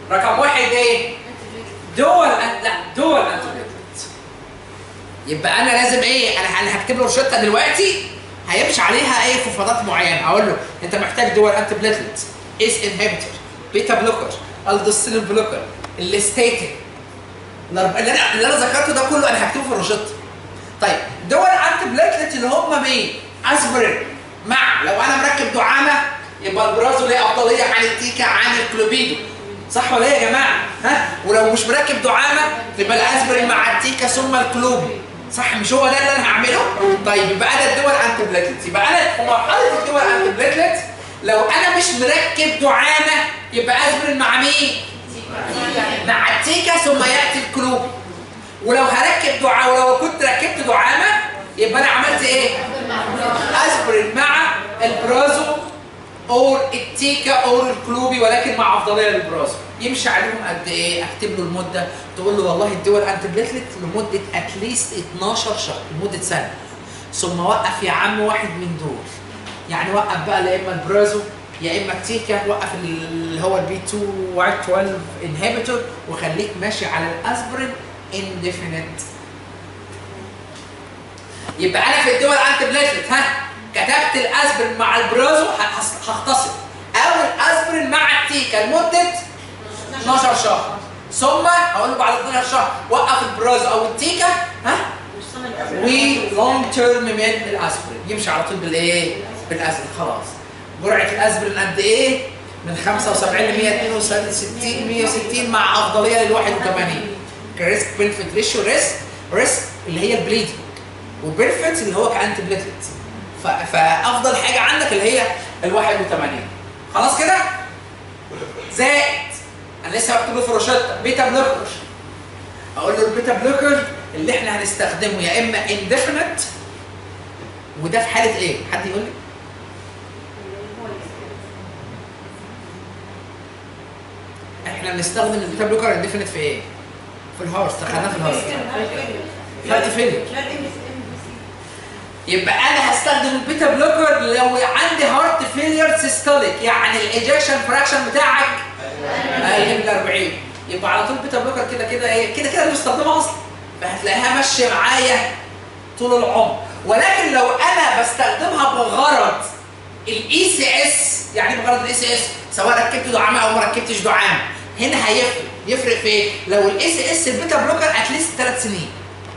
رقم واحد ايه؟ دول انتي. يبقى انا لازم ايه؟ انا هكتب له روشته دلوقتي هيمشي عليها ايه فوسفاتات معينه. اقول له انت محتاج دول انتي بليتلت، اس انهبيتور، بيتا بلوكر، الدوستيرين بلوكر، الاستاتين، اللي انا ذكرته ده كله انا هكتبه في الروشته. طيب دول انتي بليتلت اللي هم مين؟ اسبرين مع لو انا مركب دعامه يبقى البرازو ليه افضليه عن التيكا عن الكلوبيدو، صح ولا ايه يا جماعه؟ ها؟ ولو مش مركب دعامه يبقى الاسبرين مع التيكا ثم الكلوبي، صح؟ مش هو ده اللي انا هعمله؟ طيب يبقى انا الدول انتي بليتلت، يبقى انا في مرحله الدول انتي بليتلت لو انا مش مركب دعامه يبقى اسبرين مع مين؟ مع التيكا ثم ياتي الكلوبي. ولو هركب دعامه ولو كنت ركبت دعامه يبقى انا عملت ايه؟ اسبرين مع البرازو او التيكا او الكلوبي، ولكن مع افضليه للبرازو. يمشي عليهم قد ايه؟ اكتب له المده، تقول له والله الدول انتي بليتلت لمده اتليست 12 شهر، لمده سنه، ثم وقف يا عم واحد من دول. يعني وقف بقى لا اما البرازو يا اما التيكا، وقف اللي هو البي 2 واي 12 انهبيتور وخليك ماشي على الاسبرين انديفينيت. يبقى انا في الدول انتي بليتلت كتبت الاسبرين مع البرازو هختصر، او الاسبرين مع التيكا لمده 12 شهر، ثم هقول له بعد 12 شهر وقف البرازو او التيكا ولونج تيرم من الاسبرين. يمشي على طول بالايه؟ بالاسبرين. خلاص جرعه الاسبرين قد ايه؟ من 75 ل 162 160 مع افضليه لل 81. كريسك بنفيت ريشيو، ريسك اللي هي البليدنج، وبرفكت اللي هو كانتي بليتلت. فافضل حاجه عندك اللي هي ال 81. خلاص كده؟ زائد انا لسه بكتب له في روشته بيتا بلوكر. اقول له البيتا بلوكر اللي احنا هنستخدمه يا اما انديفينيت، وده في حاله ايه؟ حد يقول لي؟ احنا بنستخدم البيتا بلوكر انديفينيت في ايه؟ في الهارت، دخلناه في الهارت. هارت فيلير. يبقى انا هستخدم البيتا بلوكر لو عندي هارت فيلير سيستوليك، يعني الايجكشن فراكشن بتاعك اقل من 40. يبقى على طول بيتا بلوكر كده كده ايه؟ كده كده بستخدمها اصلا، فهتلاقيها ماشيه معايا طول العمر. ولكن لو انا بستخدمها بغرض الاي سي اس، يعني بغرض الاي سي اس سواء ركبت دعامه او ما ركبتش دعامه، هنا يفرق في ايه؟ لو الاي سي اس البيتا بلوكر اتليست 3 سنين.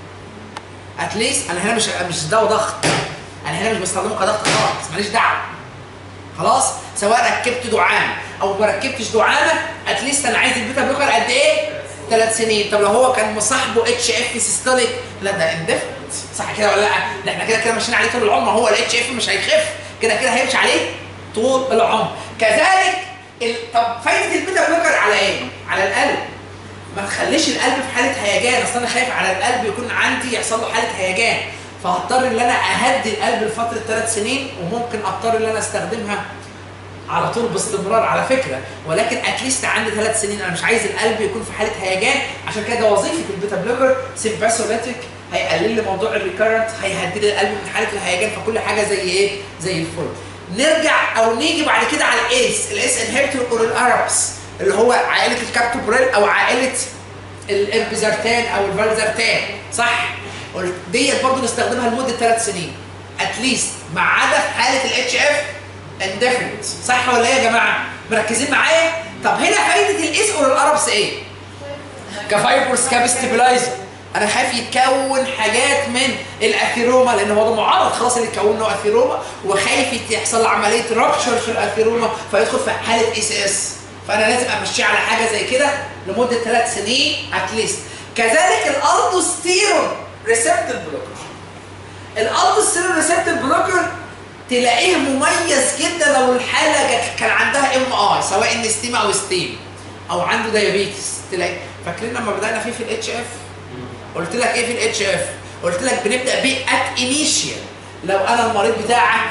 اتليست انا هنا مش دواء ضغط، انا هنا مش بستخدمه كضغط خالص، ماليش دعوه. خلاص؟ سواء ركبت دعامه او ما ركبتش دعامه، اتليست انا عايز البيتا بلوكر قد ايه؟ 3 سنين. طب لو هو كان مصاحبه اتش اف سيستوليك، لا ده اندفنت، صح كده ولا لا؟ ده احنا كده كده ماشيين عليه طول العمر، هو الاتش اف مش هيخف، كده كده هيمشي عليه طول العمر. كذلك طب فايده البيتا بلوكر على ايه؟ على القلب. ما تخليش القلب في حاله هيجان، اصل انا خايف على القلب يكون عندي يحصل له حاله هيجان، فهضطر ان انا اهدي القلب لفتره 3 سنين، وممكن اضطر ان انا استخدمها على طول باستمرار على فكره، ولكن اتليست عندي 3 سنين. انا مش عايز القلب يكون في حاله هيجان، عشان كده وظيفه البيتا بلوكر سيمباثوليتيك، هيقلل لي موضوع الريكارنت، هيهدي لي القلب من حاله الهيجان، فكل حاجه زي ايه؟ زي الفل. نرجع او نيجي بعد كده على الاس انهبيتور اور الاربس، اللي هو عائله الكابتوبريل او عائله الاربيزارتان او الفالزارتان، صح؟ ديت برضه نستخدمها لمده 3 سنين اتليست، ما عدا في حاله الاتش اف انديفينيت، صح ولا ايه يا جماعه؟ مركزين معايا؟ طب هنا فايده الاس اور الاربس ايه؟ كفايبرز كابستيبلايزر، انا خايف يتكون حاجات من الاثيروما، لان هو ده معرض خلاص اللي يتكون له اثيروما، وخايف يحصل له عمليه رابشر في الاثيروما فيدخل في حاله اي سي اس، فانا لازم امشيه على حاجه زي كده لمده 3 سنين اتليست. كذلك الالدوستيرون ريسبتور بلوكر. الالدوستيرون ريسبتور بلوكر تلاقيه مميز جدا لو الحاله كان عندها ام اي، سواء ان ستيم او ستيم، او عنده دايابيتس. تلاقي فاكرين لما بدانا فيه في الاتش اف؟ قلت لك ايه في الاتش اف؟ قلت لك بنبدا بيه ات انيشيال. لو انا المريض بتاعك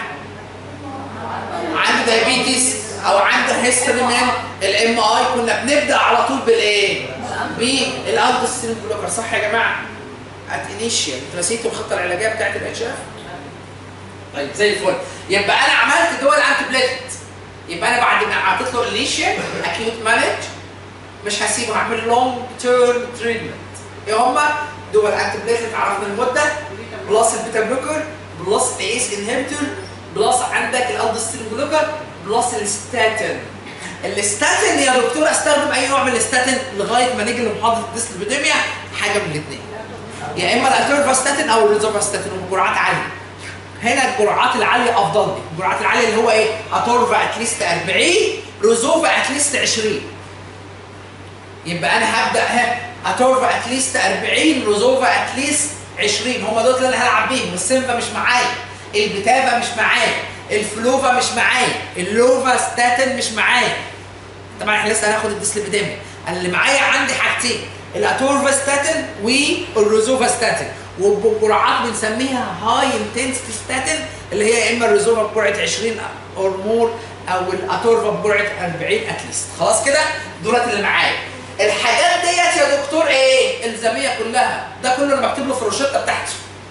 عنده دايابيتس او عنده هيستوري من الام اي، كنا بنبدا على طول بالايه؟ بالالدوستيرون بلوكر، صح يا جماعه؟ ات انيشيال. انتوا نسيتوا الخطه العلاجيه بتاعت الاتش اف؟ طيب زي الفل. يبقى انا عملت دول انتي بليتلت، يبقى انا بعد ما اعطيت له انيشيال اكيوت مش هسيبه، هعمل لونج تيرم تريتمنت. ايه هما؟ دول انتي بليتلت عرفنا المده، بلس البيتا بلوكر، بلس الايس انهبيتور، بلس عندك الالدوستيرون بلوكر، بلس الستاتين. الستاتين يا دكتور استخدم اي نوع من الستاتين لغايه ما نيجي لمحاضره الديسليبيديميا، حاجه من الاثنين، يا اما الاتورفاستاتين او الريزوفاستاتين وبجرعات عاليه. هنا الجرعات العاليه افضل لي، الجرعات العاليه اللي هو ايه؟ اتورفا اتليست 40، روزوفا اتليست 20. يبقى انا هبدا اتورفا اتليست 40، روزوفا اتليست 20، هم دول اللي انا هلعب بيهم. السيمفا مش معايا، البتافا مش معايا، الفلوفا مش معايا، اللوفا ستاتين مش معايا. طبعا احنا لسه هناخد الديسليبيديميا. اللي معايا عندي حاجتين، الاتورفا ستاتين والروزوفا ستاتين، وبجرعات بنسميها هاي انتنسيتي ستاتين اللي هي يا اما الروزوفا بجرعه 20 اور مور او الاتورفا بجرعه 40 اتليست. خلاص كده دولت اللي معايا. الحاجات ديت يا دكتور ايه؟ الزاميه كلها، ده كله انا بكتب له في الروشته بتاعتي.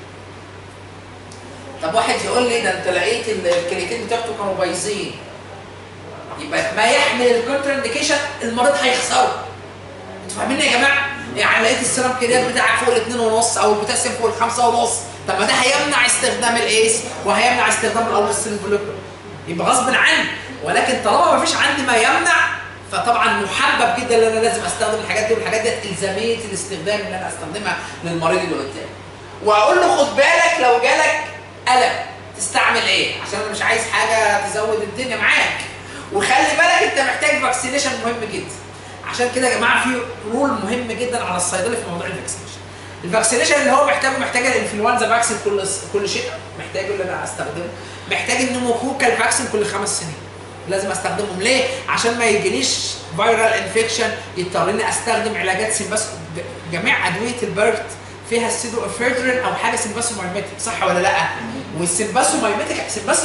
طب واحد يقول لي ده انت لقيت الكرياتين بتاعته كانوا بايظين، يبقى ما يحمل الكونتر انديكيشن المريض هيخسره. انتوا فاهمين يا جماعه؟ يعني لقيت السيرم كريات بتاعك فوق ال2.5 او البوتاسيوم فوق ال5.5، طب ما ده هيمنع استخدام الايس وهيمنع استخدام الالدوستيرون بلوكر، يبقى غصب عني. ولكن طالما ما فيش عندي ما يمنع، فطبعا محبب جدا ان انا لازم استخدم الحاجات دي، والحاجات دي الزاميه الاستخدام اللي انا استخدمها للمريض اللي قدامي. واقول له خد بالك لو جالك قلق تستعمل ايه؟ عشان انا مش عايز حاجه تزود الدنيا معاك. وخلي بالك انت محتاج فاكسينيشن مهم جدا. عشان كده يا جماعه في رول مهم جدا على الصيدلي في موضوع الفاكسينيشن. الفاكسينيشن اللي هو محتاج الانفلونزا فاكسين كل شيء محتاجه اللي انا استخدمه، محتاج النموكوكال فاكسين كل 5 سنين. لازم استخدمهم ليه؟ عشان ما يجيليش فيرال انفكشن يضطرني استخدم علاجات سيمباس. جميع ادويه البرد فيها السيدو افيدرين او حاجه سيمباسومايميتك، صح ولا لا؟ والسيمباسومايميتك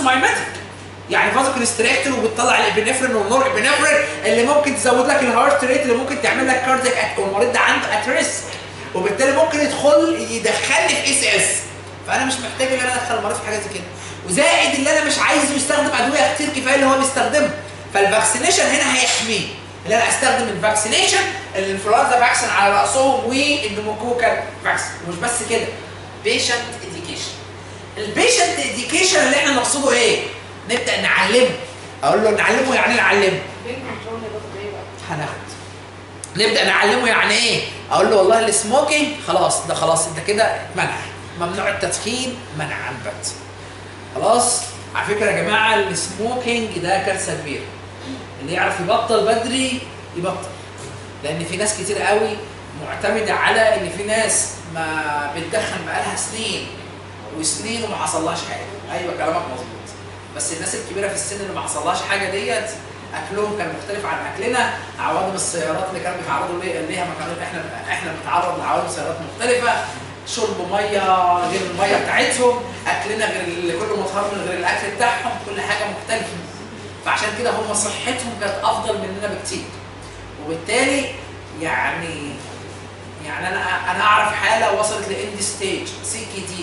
يعني فازو كونستريكتور وبتطلع الابنفرين والنور ابنفرين اللي ممكن تزود لك الهارت ريت، اللي ممكن تعمل لك كاردياك والمريض ده عنده اتريسك، وبالتالي ممكن يدخلني في اس اس. فانا مش محتاج ان انا ادخل المريض في حاجه زي كده. وزائد اللي انا مش عايزه يستخدم ادويه كتير كفايه اللي هو بيستخدمها. فالفاكسينيشن هنا هيحميه، اللي انا استخدم الفاكسينيشن الانفلونزا فاكسين على راسهم والنموكوكال فاكسين. ومش بس كده، بيشنت اديوكيشن. البيشنت اديوكيشن اللي احنا نقصده ايه؟ نبدا نعلمه. اقول له نعلمه يعني نعلمه. هناخد نبدا نعلمه يعني ايه؟ اقول له والله السموكينج خلاص ده خلاص انت كده اتمنع، ممنوع التدخين منعا بت. خلاص؟ على فكره يا جماعه السموكينج ده كارثه كبيره. اللي يعرف يبطل بدري يبطل. لان في ناس كتير قوي معتمده على ان في ناس ما بتدخن بقالها سنين وسنين وما حصلهاش حاجه. ايوه كلامك مظبوط. بس الناس الكبيره في السن اللي ما حصلهاش حاجه ديت اكلهم كان مختلف عن اكلنا، عوادم السيارات اللي كانوا بيتعرضوا ليها ما كانوا احنا بنتعرض لعوادم سيارات مختلفه، شرب ميه غير الميه بتاعتهم، اكلنا غير كله مطهر من غير الاكل بتاعهم، كل حاجه مختلفه. فعشان كده هم صحتهم كانت افضل مننا بكتير. وبالتالي يعني انا اعرف حاله وصلت لاند ستيج CKD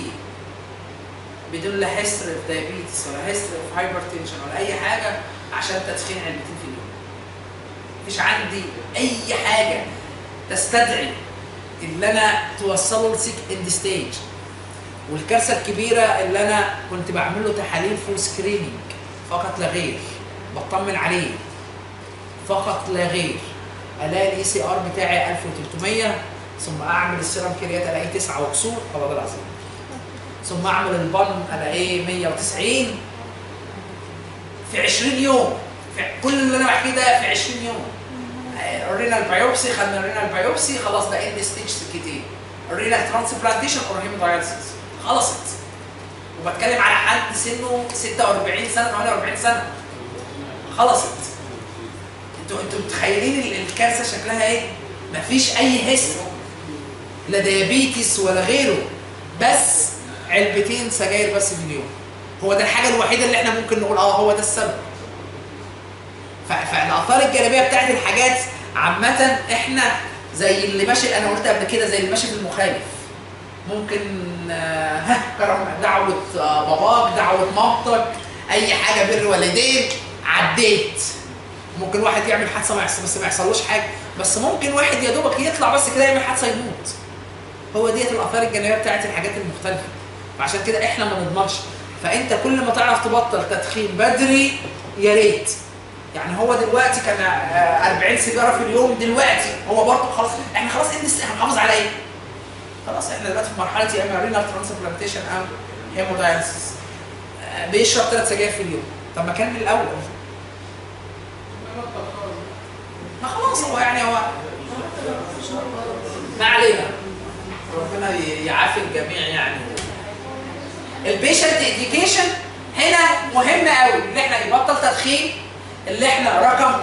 بدون لا هيستوري اوف دايابيتس ولا هيستوري اوف هايبرتنشن ولا اي حاجه عشان تدخين علبتين في اليوم. مفيش عندي اي حاجه تستدعي ان انا توصله لسيك اند ستيج. والكارثه الكبيره اللي انا كنت بعمل له تحاليل فول سكريننج فقط لا غير، بطمن عليه فقط لا غير، الاقي الاي سي ار بتاعي 1300، ثم اعمل السيرم كريات الاقيه 9 وكسور، والله العظيم. ثم اعمل البن الاقيه 190 في 20 يوم. كل اللي انا بحكيه ده في 20 يوم. الرينال بايوبسي، خدنا الرينال بايوبسي خلاص ده اند ستيج سكتين. الرينال ترانسبلانتيشن اور هيموداياليسيس خلصت. وبتكلم على حد سنه 46 سنه 48 سنه خلصت. انتوا متخيلين الكارثه شكلها ايه؟ مفيش اي هيستوري لا ديابيتس ولا غيره، بس علبتين سجاير بس في اليوم. هو ده الحاجه الوحيده اللي احنا ممكن نقول هو ده السبب. فالاثار الجانبيه بتاعت الحاجات عامه احنا زي اللي ماشي، انا قلت قبل كده زي اللي ماشي في المخالف. ممكن دعوه باباك، دعوه مامتك، اي حاجه بر والدين، عديت ممكن واحد يعمل حادثه بس ما يحصلوش حاجه، بس ممكن واحد يا دوبك يطلع بس كده يعمل حادثه يموت. هو ديت الاثار الجانبيه بتاعت الحاجات المختلفه، وعشان كده احنا ما نضمنش. فانت كل ما تعرف تبطل تدخين بدري يا ريت. يعني هو دلوقتي كان 40 سيجاره في اليوم، دلوقتي هو برضه خلاص احنا خلاص هنحافظ على ايه؟ خلاص احنا دلوقتي في مرحله يا اما رينال ترانسبلانتيشن او هيمودايلسيس. بيشرب 3 سجاير في اليوم، طب ما كان من الاول. ما خلاص هو يعني هو ما علينا، ربنا يعافي الجميع. يعني البيشنت اديوكيشن هنا مهم قوي، اللي احنا يبطل تدخين، اللي احنا رقم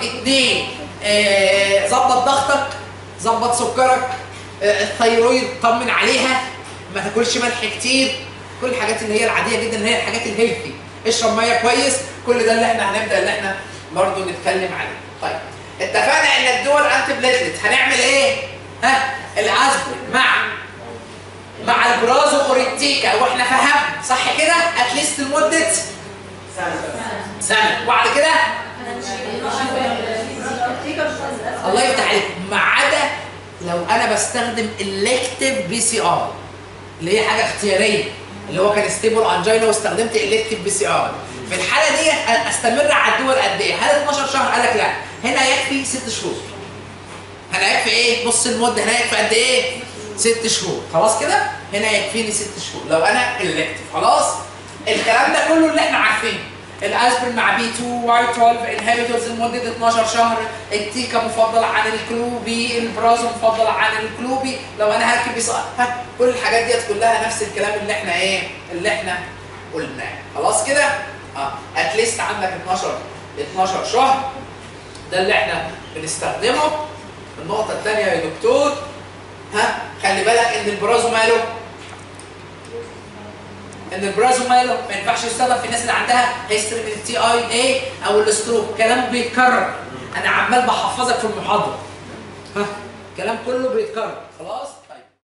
2 ظبط ضغطك، ظبط سكرك، الثيرويد طمن عليها، ما تاكلش ملح كتير، كل الحاجات اللي هي العاديه جدا اللي هي الحاجات الهيلثي، اشرب ميه كويس، كل ده اللي احنا هنبدا اللي احنا برضه نتكلم عليه. طيب اتفقنا ان الدول انتي بليتلت هنعمل ايه؟ ها الاسبرين مع البرازو اوريتيكا، واحنا فهمنا صح كده؟ اتليست لمده سنه، وبعد كده الله يفتح عليك، ما عدا لو انا بستخدم الكتيف بي سي ار اللي هي حاجه اختياريه، اللي هو كان ستيبل انجينا واستخدمت الكتيف بي سي ار. في الحاله دي استمر على الدول قد ايه؟ هل 12 شهر؟ قال لك لا، هنا يكفي 6 شهور. هنا يكفي ايه؟ نص المده، هنا يكفي قد ايه؟ 6 شهور. خلاص كده؟ هنا يكفيني 6 شهور لو انا الكتيف. خلاص؟ الكلام ده كله اللي احنا عارفينه. الاسبرين مع بي 2 واي 12 انهبيتورز لمده 12 شهر، التيكا مفضل عن الكلوبي، البرازو مفضل عن الكلوبي، لو انا هركب كل الحاجات ديت كلها نفس الكلام اللي احنا ايه؟ اللي احنا قلناه. خلاص كده؟ اتليست عندك 12 شهر، ده اللي احنا بنستخدمه. النقطة الثانية يا دكتور، خلي بالك ان البرازو ماله؟ ان البرازو ماله ما ينفعش يستخدم في الناس اللي عندها هيستوري من التي اي اي او الستروك. كلام بيتكرر، انا عمال بحفظك في المحاضرة. كلام كله بيتكرر. خلاص؟